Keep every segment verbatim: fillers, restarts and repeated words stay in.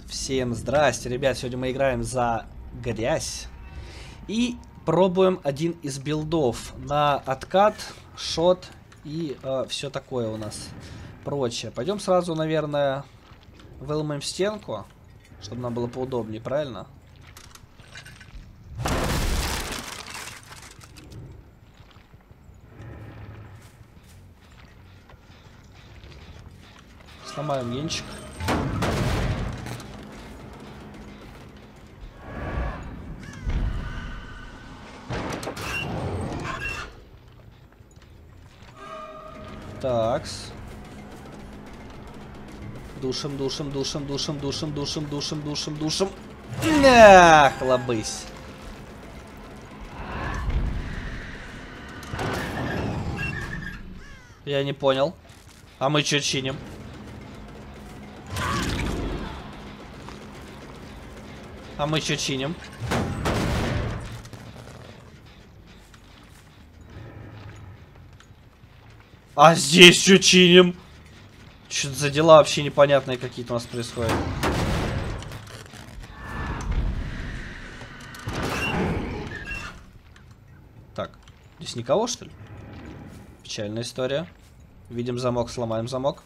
Всем здрасте, ребят, сегодня мы играем за грязь и пробуем один из билдов на откат, шот и э, все такое у нас прочее. Пойдем сразу, наверное, выломаем стенку, чтобы нам было поудобнее, правильно? Сломаем янчик. Такс. Душим, душим, душим, душим, душим, душим, душим, душим, душим. Ах, лобысь. Я не понял. А мы что чиним? А мы что чиним? А здесь что чиним? Что-то за дела вообще непонятные какие-то у нас происходят. Так, здесь никого, что ли? Печальная история. Видим замок, сломаем замок.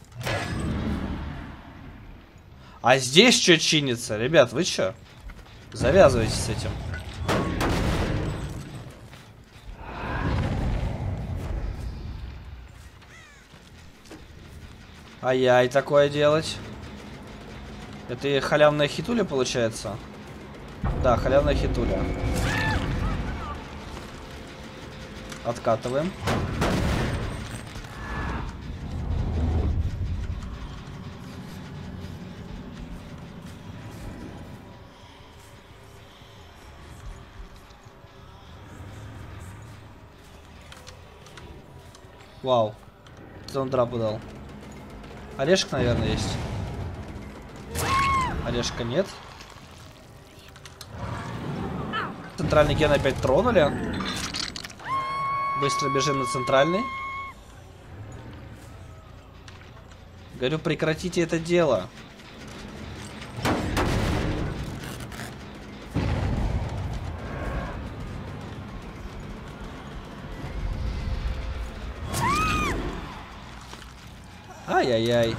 А здесь что чинится? Ребят, вы что? Завязывайтесь с этим. Ай-яй, такое делать. Это и халявная хитуля получается? Да, халявная хитуля. Откатываем. Вау. Что он драпу дал? Орешек, наверное, есть. Орешка нет. Центральный ген опять тронули. Быстро бежим на центральный. Говорю, прекратите это дело. Ай-яй-яй.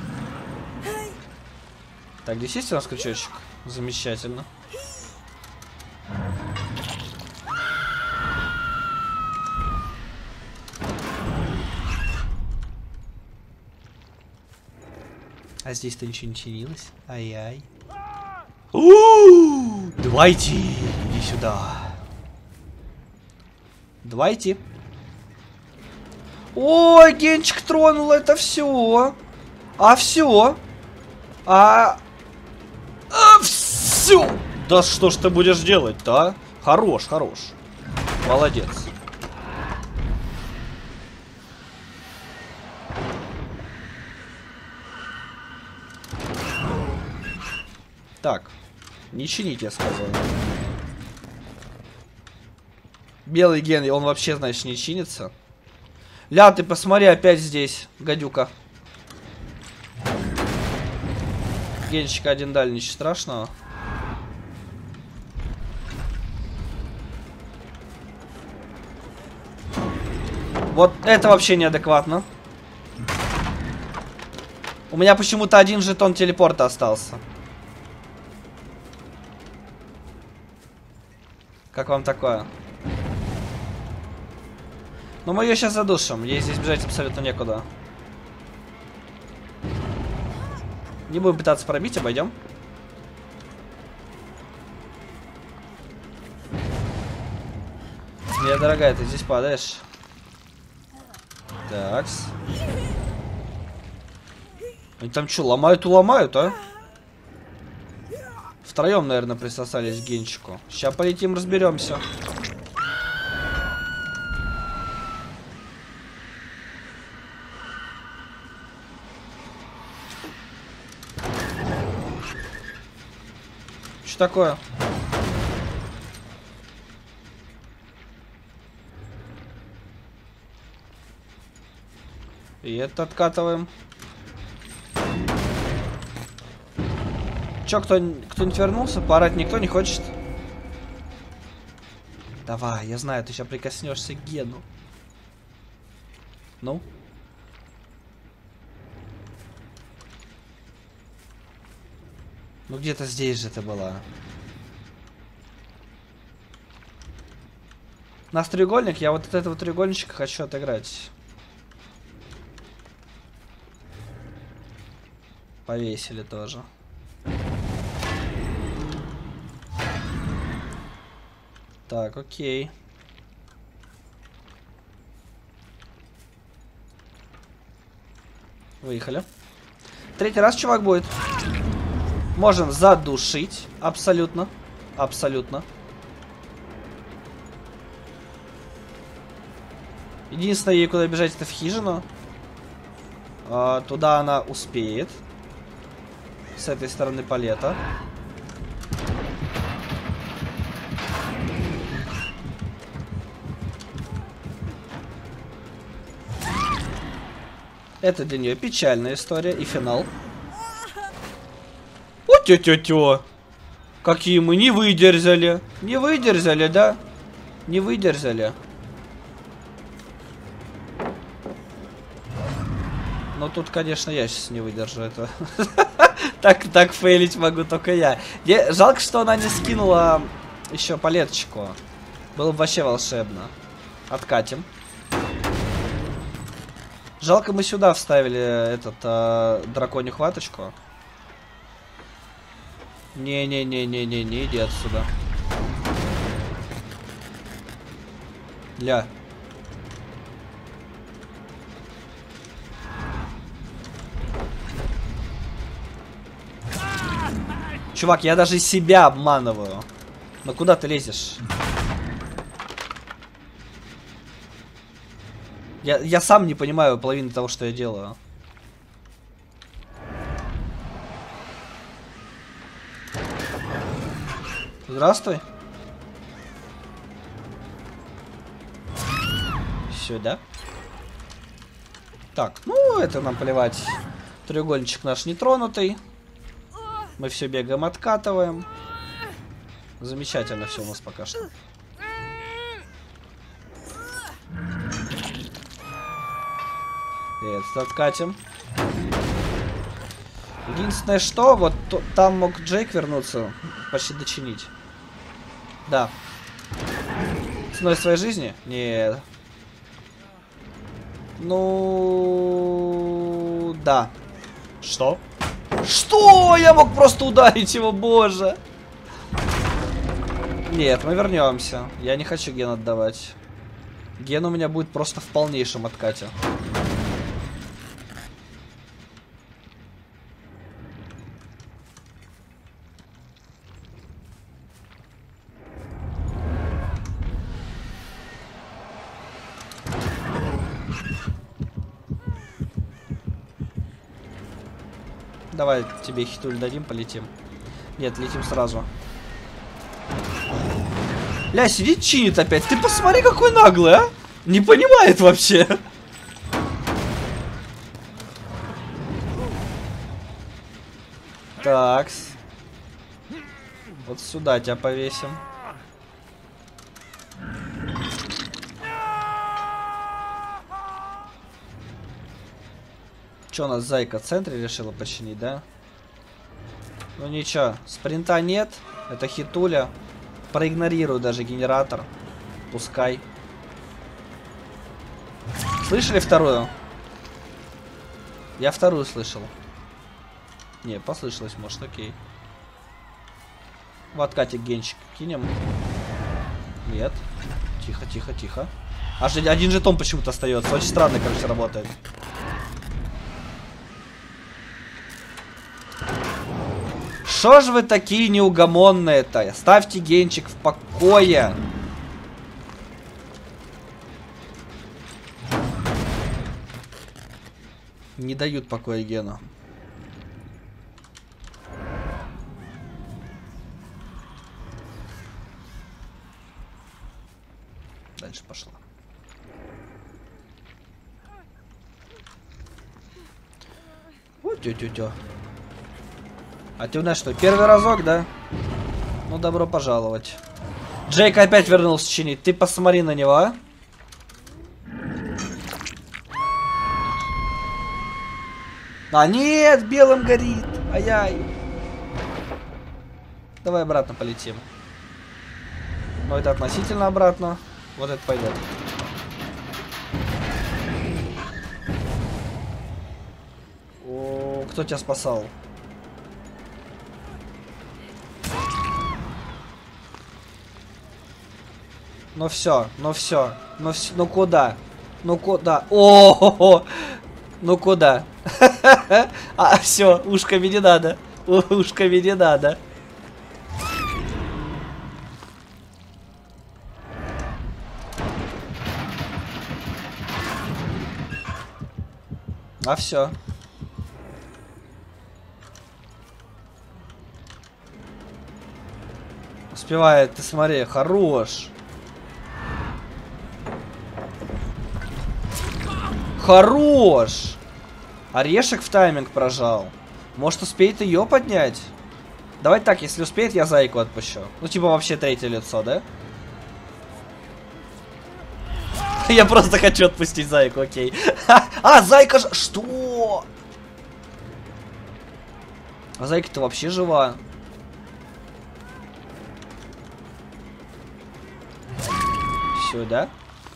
Так, здесь есть у нас крючочек? Замечательно. А здесь-то ничего не чинилось. Ай-яй. Давайте, иди сюда. Давайте. Ой, генчик тронул это все. А все. А... а все. Да что ж ты будешь делать-то, а? Хорош, хорош. Молодец. Так. Не чините, я сказал. Белый ген, он вообще, значит, не чинится. Ля, ты посмотри, опять здесь, гадюка. Генчик один дали, ничего страшного. Вот это вообще неадекватно. У меня почему-то один жетон телепорта остался. Как вам такое? Но мы ее сейчас задушим. Ей здесь бежать абсолютно некуда. Не будем пытаться пробить, обойдем. Моя дорогая, ты здесь падаешь. Такс. Они там что, ломают и ломают, а? Втроем, наверное, присосались к генчику. Сейчас полетим, разберемся. Что такое? И это откатываем. Чё, кто, кто-нибудь вернулся? Поорать никто не хочет? Давай, я знаю, ты сейчас прикоснешься к Гену. Ну? Ну где-то здесь же ты была. У нас треугольник, я вот от этого треугольничка хочу отыграть. Повесили тоже. Так, окей. Выехали. Третий раз чувак будет. Можем задушить. Абсолютно. Абсолютно. Единственное, ей куда бежать, это в хижину. А, туда она успеет. С этой стороны палета. Это для нее печальная история и финал. О, тё-тё-тё. Какие мы не выдержали. Не выдержали, да? Не выдержали. Ну тут, конечно, я сейчас не выдержу это. Так, так фейлить могу только я. Жалко, что она не скинула еще палеточку. Было бы вообще волшебно. Откатим. Жалко, мы сюда вставили этот э, драконью хваточку. Не-не-не-не-не, не иди отсюда. Ля. Чувак, я даже себя обманываю. Ну куда ты лезешь? Я, я сам не понимаю половину того, что я делаю. Здравствуй. Сюда. Так, ну это нам плевать. Треугольничек наш нетронутый. Мы все бегаем, откатываем. Замечательно все у нас пока что. Этот откатим. Единственное, что вот то, там мог Джейк вернуться, почти дочинить. Да. Ценой своей жизни? Нет. Ну, да. Что? Что? Я мог просто ударить его, боже. Нет, мы вернемся. Я не хочу ген отдавать. Ген у меня будет просто в полнейшем откате. Давай тебе хитуль дадим, полетим. Нет, летим сразу. Ля, сидит, чинит опять. Ты посмотри, какой наглый, а? Не понимает вообще. Такс. Вот сюда тебя повесим. Че у нас зайка в центре решила починить, да? Ну ничего, спринта нет. Это хитуля. Проигнорирую даже генератор. Пускай. Слышали вторую? Я вторую слышал. Не, послышалось, может, окей. В откате генчик кинем. Нет. Тихо, тихо, тихо. Аж один жетон почему-то остается. Очень странно, короче, работает. Что ж вы такие неугомонные-то? Ставьте генчик в покое. Не дают покоя гену. Дальше пошла. Вот тю-тю-тю. А ты у нас что, первый разок, да? Ну, добро пожаловать. Джейк опять вернулся чинить. Ты посмотри на него, а? А нет, белым горит. Ай-яй. Давай обратно полетим. Но это относительно обратно. Вот это пойдет. О, кто тебя спасал? Ну все, ну все, ну все, ну куда? Ну куда? О, ну куда? А, все, ушками не надо. Ушками не надо. А все. Успевает, ты смотри, хорош. Хорош! Орешек в тайминг прожал. Может, успеет ее поднять? Давай так, если успеет, я зайку отпущу. Ну, типа, вообще третье лицо, да? Я просто хочу отпустить зайку, окей. А, зайка ж... Что? А зайка-то вообще жива. Сюда.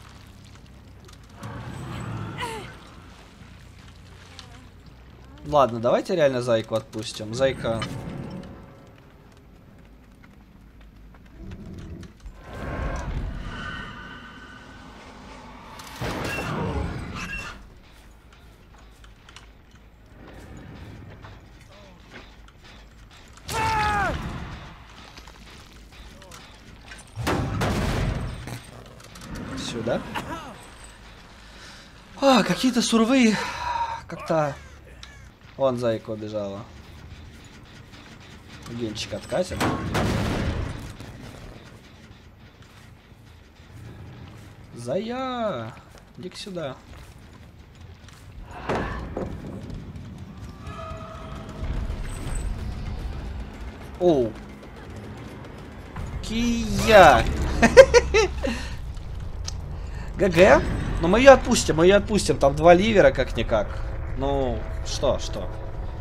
Ладно, давайте реально зайку отпустим. Зайка. Сюда. А, какие-то сурвы. Как-то... Вон зайка убежала. Генчик откатит. Зая! Иди-ка сюда. Оу. Кия! ГГ? Но мы ее отпустим, мы ее отпустим. Там два ливера как-никак. Ну, что, что?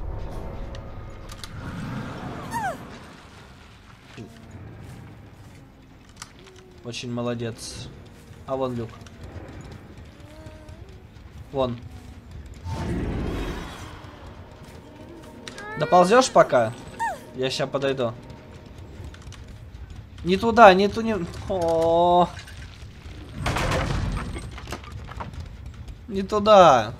Очень молодец. А вон люк. Вон. Доползешь пока? Я сейчас подойду. Не туда, не ту не... О, не туда.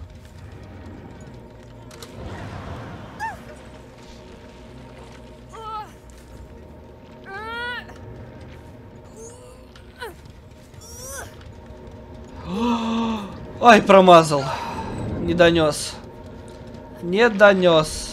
Ой, промазал. Не донес. Не донес.